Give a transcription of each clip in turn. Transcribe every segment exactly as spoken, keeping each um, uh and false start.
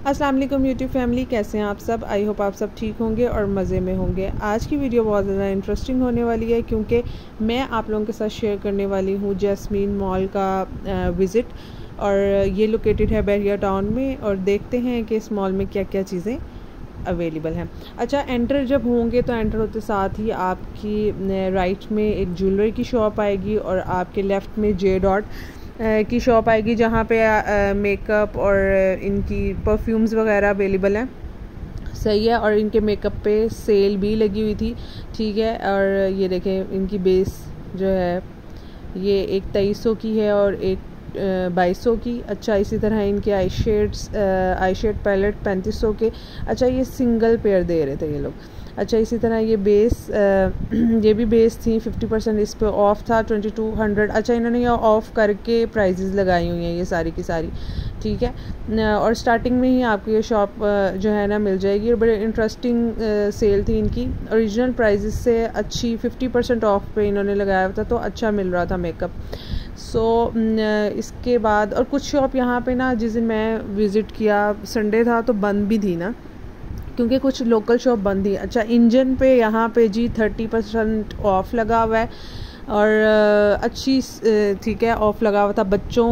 अस्सलाम वालेकुम YouTube family, कैसे हैं आप सब। आई होप आप सब ठीक होंगे और मज़े में होंगे। आज की वीडियो बहुत ज़्यादा इंटरेस्टिंग होने वाली है क्योंकि मैं आप लोगों के साथ शेयर करने वाली हूँ जैस्मीन मॉल का विज़िट, और ये लोकेटेड है बहरिया टाउन में। और देखते हैं कि इस मॉल में क्या क्या चीज़ें अवेलेबल हैं। अच्छा, एंटर जब होंगे तो एंटर होते साथ ही आपकी राइट में एक ज्वेलरी की शॉप आएगी और आपके लेफ़्ट में जे डॉट की शॉप आएगी जहाँ पे मेकअप और इनकी परफ्यूम्स वगैरह अवेलेबल हैं। सही है। और इनके मेकअप पे सेल भी लगी हुई थी, ठीक है। और ये देखें, इनकी बेस जो है ये एक तेईस सौ की है और एक बाईस सौ की। अच्छा, इसी तरह इनके eye shades eye shade palette पैंतीस सौ के। अच्छा, ये सिंगल पेयर दे रहे थे ये लोग। अच्छा, इसी तरह ये बेस आ, ये भी बेस थी, फिफ्टी परसेंट इस पे ऑफ था, ट्वेंटी टू हंड्रेड। अच्छा, इन्होंने ये ऑफ़ करके प्राइजेज़ लगाई हुई हैं ये सारी की सारी, ठीक है। और स्टार्टिंग में ही आपको ये शॉप जो है ना मिल जाएगी। और बड़े इंटरेस्टिंग सेल थी इनकी, ओरिजिनल प्राइजेस से अच्छी फिफ्टी परसेंट ऑफ पे इन्होंने लगाया था, तो अच्छा मिल रहा था मेकअप। सो so, इसके बाद और कुछ शॉप यहाँ पे ना, जिस दिन मैं विज़िट किया संडे था तो बंद भी थी ना, क्योंकि कुछ लोकल शॉप बंद थी। अच्छा, इंजन पे यहाँ पे जी थर्टी परसेंट ऑफ़ लगा हुआ है और अच्छी, ठीक है, ऑफ़ लगा हुआ था बच्चों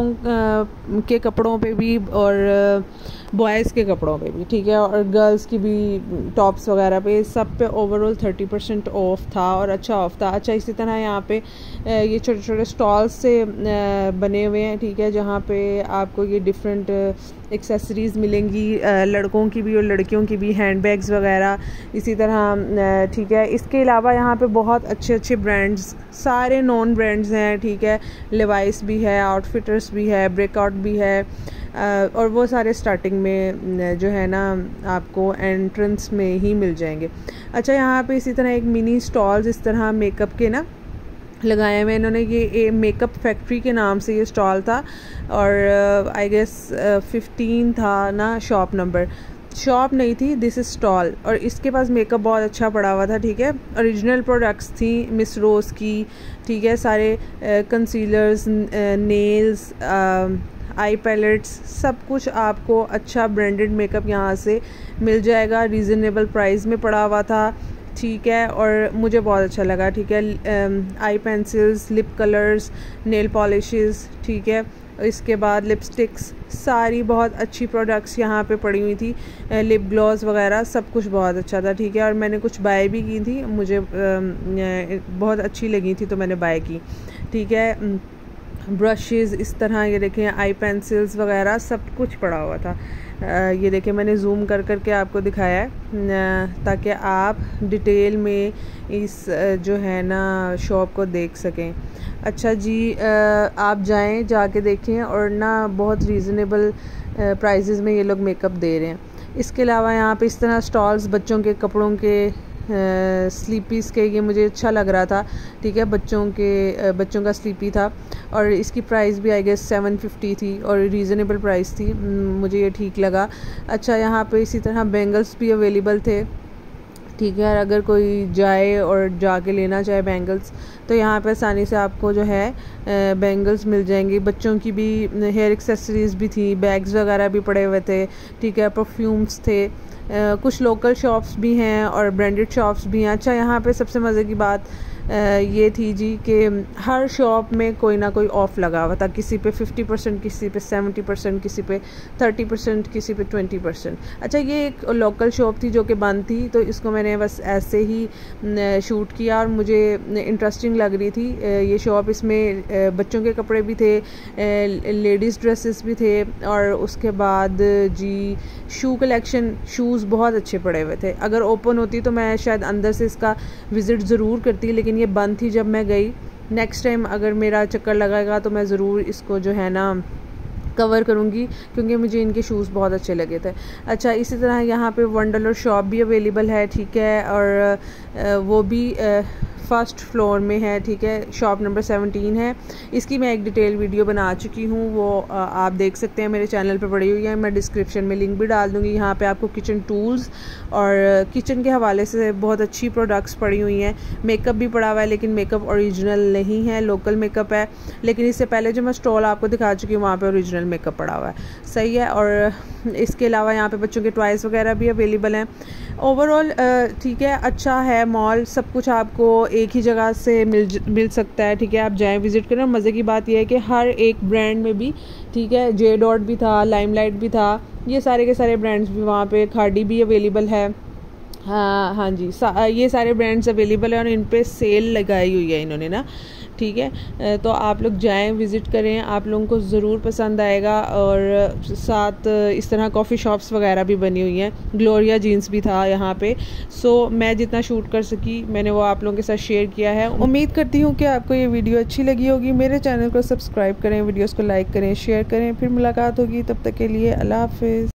के कपड़ों पे भी और बॉयज़ के कपड़ों पे भी, ठीक है। और गर्ल्स की भी टॉप्स वगैरह पे, सब पे ओवरऑल थर्टी परसेंट ऑफ़ था और अच्छा ऑफ़ था। अच्छा, इसी तरह यहाँ पे ये छोटे छोटे स्टॉल्स से बने हुए हैं, ठीक है, जहाँ पे आपको ये डिफरेंट एक्सेसरीज़ मिलेंगी, लड़कों की भी और लड़कियों की भी, हैंड बैग्स वगैरह इसी तरह, ठीक है। इसके अलावा यहाँ पे बहुत अच्छे अच्छे ब्रांड्स, सारे नॉन ब्रांड्स हैं, ठीक है। लेवाइस भी है, आउटफिटर्स भी है, ब्रेकआउट भी है, और वो सारे स्टार्टिंग में जो है ना आपको एंट्रेंस में ही मिल जाएंगे। अच्छा, यहाँ पे इसी तरह एक मिनी स्टॉल्स इस तरह मेकअप के ना लगाए हुए इन्होंने। ये मेकअप फैक्ट्री के नाम से ये स्टॉल था और आई गेस फिफ्टीन था ना शॉप नंबर। शॉप नहीं थी, दिस इज स्टॉल। और इसके पास मेकअप बहुत अच्छा पड़ा हुआ था, ठीक है। ओरिजिनल प्रोडक्ट्स थी मिस रोज़ की, ठीक है। सारे कंसीलर्स, नेल्स, आई पैलेट्स, सब कुछ आपको अच्छा ब्रांडेड मेकअप यहाँ से मिल जाएगा। रीज़नेबल प्राइस में पड़ा हुआ था, ठीक है। और मुझे बहुत अच्छा लगा, ठीक है। Eye pencils, lip colours, nail polishes, ठीक है। इसके बाद लिपस्टिक्स, सारी बहुत अच्छी प्रोडक्ट्स यहाँ पे पड़ी हुई थी, लिप ग्लॉस वगैरह सब कुछ बहुत अच्छा था, ठीक है। और मैंने कुछ बाय भी की थी, मुझे बहुत अच्छी लगी थी तो मैंने बाय की, ठीक है। ब्रशेज़ इस तरह, ये देखें, आई पेंसिल्स वगैरह सब कुछ पड़ा हुआ था। ये देखें, मैंने जूम कर कर के आपको दिखाया है ताकि आप डिटेल में इस जो है ना शॉप को देख सकें। अच्छा जी, आप जाएं, जाके देखें, और ना बहुत रीज़नेबल प्राइसेस में ये लोग मेकअप दे रहे हैं। इसके अलावा यहाँ पे इस तरह स्टॉल्स बच्चों के कपड़ों के, स्लीपीज़ के, ये मुझे अच्छा लग रहा था, ठीक है। बच्चों के बच्चों का स्लीपी था और इसकी प्राइस भी आई गेस सेवन फिफ्टी थी और रीज़नेबल प्राइस थी, मुझे ये ठीक लगा। अच्छा, यहाँ पे इसी तरह बेंगल्स भी अवेलेबल थे, ठीक है। अगर कोई जाए और जाके लेना चाहे बैंगल्स तो यहाँ पे आसानी से आपको जो है बैंगल्स मिल जाएंगी। बच्चों की भी हेयर एक्सेसरीज़ भी थी, बैग्स वगैरह भी पड़े हुए थे, ठीक है। परफ्यूम्स थे, Uh, कुछ लोकल शॉप्स भी हैं और ब्रांडेड शॉप्स भी हैं। अच्छा, यहाँ पे सबसे मज़े की बात uh, ये थी जी कि हर शॉप में कोई ना कोई ऑफ़ लगा हुआ था, किसी पे फिफ्टी परसेंट, किसी पे सेवेंटी परसेंट, किसी पे थर्टी परसेंट, किसी पे ट्वेंटी परसेंट। अच्छा, ये एक लोकल शॉप थी जो कि बंद थी, तो इसको मैंने बस ऐसे ही शूट किया और मुझे इंटरेस्टिंग लग रही थी ये शॉप। इसमें बच्चों के कपड़े भी थे, लेडीज़ ड्रेसेस भी थे, और उसके बाद जी शू कलेक्शन, शूज़ बहुत अच्छे पड़े हुए थे। अगर ओपन होती तो मैं शायद अंदर से इसका विज़िट ज़रूर करती, लेकिन ये बंद थी जब मैं गई। नेक्स्ट टाइम अगर मेरा चक्कर लगाएगा तो मैं ज़रूर इसको जो है ना कवर करूँगी, क्योंकि मुझे इनके शूज़ बहुत अच्छे लगे थे। अच्छा, इसी तरह यहाँ पे वंडरलर शॉप भी अवेलेबल है, ठीक है। और वो भी फर्स्ट फ्लोर में है, ठीक है, शॉप नंबर सेवनटीन है। इसकी मैं एक डिटेल वीडियो बना चुकी हूँ, वो आप देख सकते हैं, मेरे चैनल पे पड़ी हुई है। मैं डिस्क्रिप्शन में लिंक भी डाल दूँगी। यहाँ पे आपको किचन टूल्स और किचन के हवाले से बहुत अच्छी प्रोडक्ट्स पड़ी हुई हैं। मेकअप भी पड़ा हुआ है, लेकिन मेकअप ओरिजिनल नहीं है, लोकल मेकअप है। लेकिन इससे पहले जो मैं स्टॉल आपको दिखा चुकी हूँ वहाँ पे ओरिजिनल मेकअप पड़ा हुआ है, सही है। और इसके अलावा यहाँ पे बच्चों के टॉयज़ वगैरह भी अवेलेबल हैं। ओवरऑल ठीक है, अच्छा है मॉल, सब कुछ आपको एक ही जगह से मिल मिल सकता है, ठीक है। आप जाएं, विज़िट करें। मज़े की बात यह है कि हर एक ब्रांड में भी, ठीक है, जे डॉट भी था, लाइमलाइट भी था, ये सारे के सारे ब्रांड्स भी वहाँ पे, खाड़ी भी अवेलेबल है। हाँ हाँ जी, सा, ये सारे ब्रांड्स अवेलेबल है और इन पे सेल लगाई हुई है इन्होंने ना, ठीक है। तो आप लोग जाएं, विज़िट करें, आप लोगों को ज़रूर पसंद आएगा। और साथ इस तरह कॉफ़ी शॉप्स वगैरह भी बनी हुई हैं। ग्लोरिया जीन्स भी था यहाँ पे। सो मैं जितना शूट कर सकी मैंने वो आप लोगों के साथ शेयर किया है। उम्मीद करती हूँ कि आपको ये वीडियो अच्छी लगी होगी। मेरे चैनल को सब्सक्राइब करें, वीडियोज़ को लाइक करें, शेयर करें। फिर मुलाकात होगी, तब तक के लिए अल्लाह हाफ़िज़।